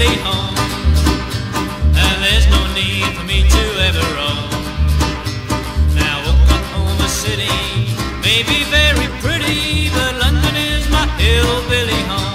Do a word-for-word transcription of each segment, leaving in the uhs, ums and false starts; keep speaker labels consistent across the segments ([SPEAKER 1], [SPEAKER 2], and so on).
[SPEAKER 1] hillbilly home, and there's no need for me to ever roam. Now Oklahoma City may be very pretty, but London is my hillbilly home.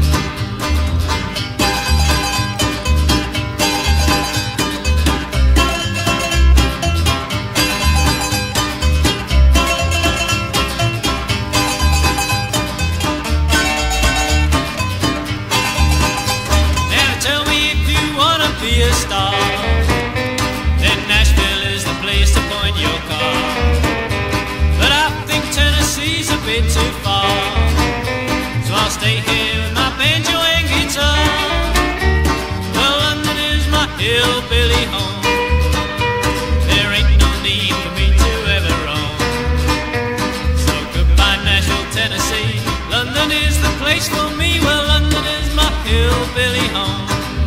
[SPEAKER 1] Be a star, then Nashville is the place to point your car. But I think Tennessee's a bit too far, so I'll stay here with my banjo and guitar. Well, London is my hillbilly home, there ain't no need for me to ever roam. So goodbye Nashville, Tennessee, London is the place for me. Well, London is my hillbilly home.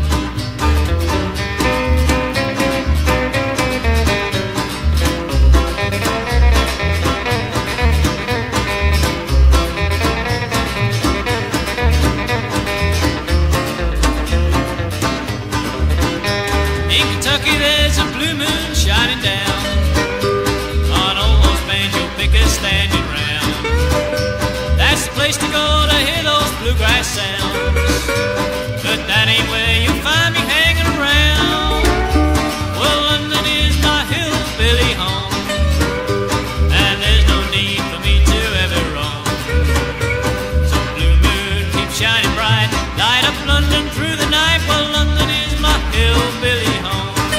[SPEAKER 1] Kentucky, there's a blue moon shining down on all those banjo pickers standing round. That's the place to go to hear those bluegrass sounds, but that ain't where you'll find me hanging around. Well, London is my hillbilly home, and there's no need for me to ever roam. So blue moon keep shining bright, light up London through the night. Well, London is my hillbilly home.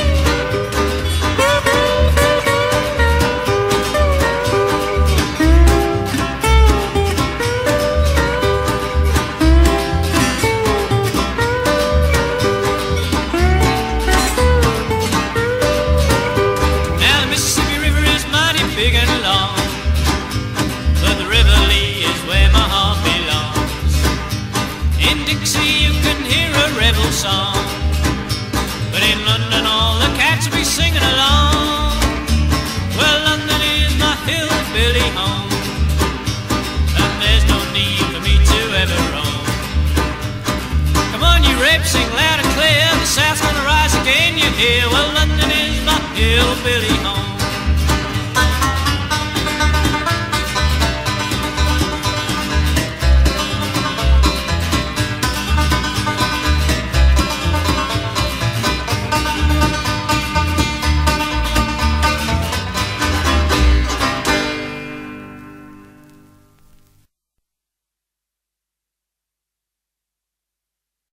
[SPEAKER 1] Big and long, but the River Lee is where my heart belongs. In Dixie you can hear a rebel song, but in London all the cats will be singing along. Well, London is my hillbilly home, and there's no need for me to ever roam. Come on you reps, sing loud and clear, the South's gonna rise again, you hear. Well, London is my hillbilly home.